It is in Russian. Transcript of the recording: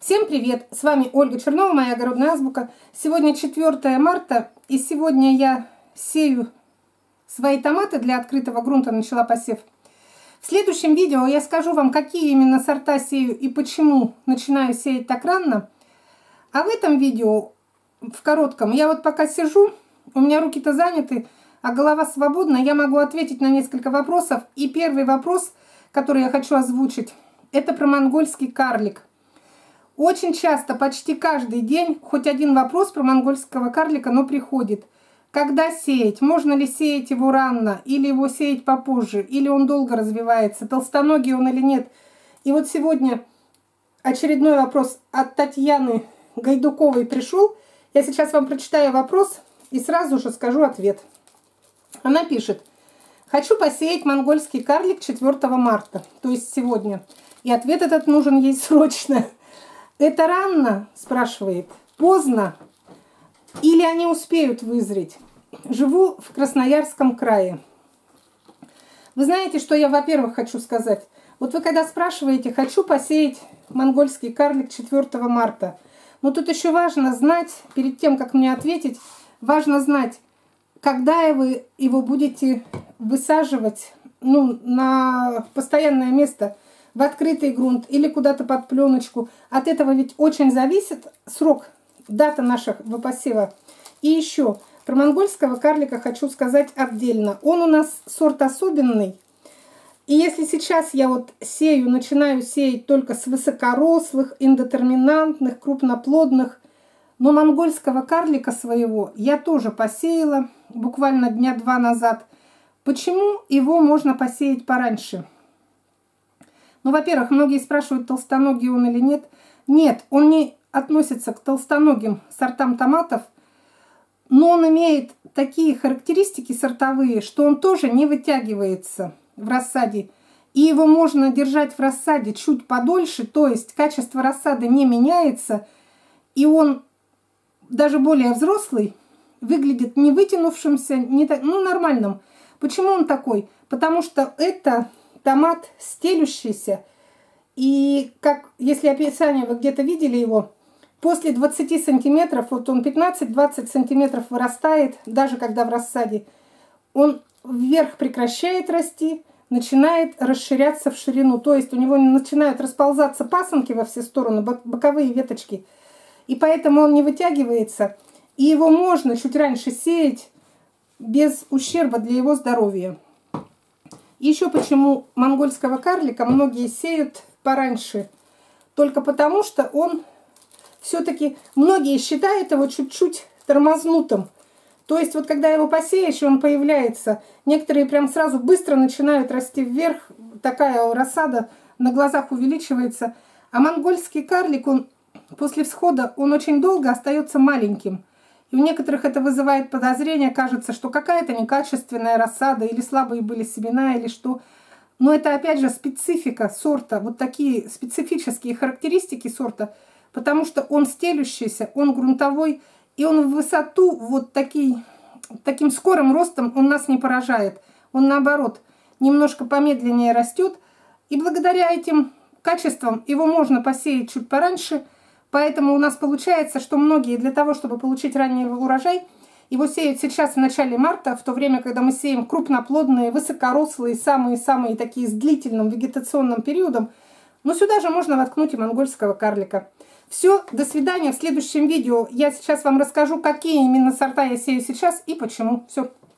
Всем привет! С вами Ольга Чернова, моя огородная азбука. Сегодня 4 марта, и сегодня я сею свои томаты для открытого грунта, начала посев. В следующем видео я скажу вам, какие именно сорта сею и почему начинаю сеять так рано. А в этом видео, в коротком, я вот пока сижу, у меня руки-то заняты, а голова свободна, я могу ответить на несколько вопросов. И первый вопрос, который я хочу озвучить, это про монгольский карлик. Очень часто, почти каждый день, хоть один вопрос про монгольского карлика, но приходит. Когда сеять? Можно ли сеять его рано? Или его сеять попозже? Или он долго развивается? Толстоногий он или нет? И вот сегодня очередной вопрос от Татьяны Гайдуковой пришел. Я сейчас вам прочитаю вопрос и сразу же скажу ответ. Она пишет: хочу посеять монгольский карлик 4 марта, то есть сегодня. И ответ этот нужен ей срочно. Это рано, спрашивает, поздно, или они успеют вызреть? Живу в Красноярском крае. Вы знаете, что я, во-первых, хочу сказать? Вот вы когда спрашиваете, хочу посеять монгольский карлик 4 марта, но тут еще важно знать, перед тем, как мне ответить, важно знать, когда вы его будете высаживать на постоянное место, в открытый грунт или куда-то под пленочку. От этого ведь очень зависит срок, дата нашего посева. И еще про монгольского карлика хочу сказать отдельно. Он у нас сорт особенный. И если сейчас я вот начинаю сеять только с высокорослых, индетерминантных, крупноплодных, но монгольского карлика своего я тоже посеяла буквально дня 2 назад. Почему его можно посеять пораньше? Ну, во-первых, многие спрашивают, толстоногий он или нет. Нет, он не относится к толстоногим сортам томатов, но он имеет такие характеристики сортовые, что он тоже не вытягивается в рассаде. И его можно держать в рассаде чуть подольше, то есть качество рассады не меняется, и он даже более взрослый, выглядит не вытянувшимся, нормальным. Почему он такой? Потому что это томат стелющийся, и как, если описание вы где-то видели его, после 20 сантиметров, вот он 15-20 сантиметров вырастает, даже когда в рассаде, он вверх прекращает расти, начинает расширяться в ширину, то есть у него начинают расползаться пасынки во все стороны, боковые веточки, и поэтому он не вытягивается, и его можно чуть раньше сеять без ущерба для его здоровья. Еще почему монгольского карлика многие сеют пораньше? Только потому, что он все-таки, многие считают его чуть-чуть тормознутым. То есть вот когда его посеешь, и он появляется, некоторые прям сразу быстро начинают расти вверх, такая рассада на глазах увеличивается. А монгольский карлик, он после всхода, он очень долго остается маленьким. И у некоторых это вызывает подозрение, кажется, что какая-то некачественная рассада, или слабые были семена, или что. Но это опять же специфика сорта, вот такие специфические характеристики сорта, потому что он стелющийся, он грунтовой, и он в высоту вот таким скорым ростом он нас не поражает. Он наоборот немножко помедленнее растет, и благодаря этим качествам его можно посеять чуть пораньше. Поэтому у нас получается, что многие для того, чтобы получить ранний урожай, его сеют сейчас в начале марта, в то время, когда мы сеем крупноплодные, высокорослые, самые-самые такие с длительным вегетационным периодом. Но сюда же можно воткнуть и монгольского карлика. Все, до свидания. В следующем видео я сейчас вам расскажу, какие именно сорта я сею сейчас и почему. Все.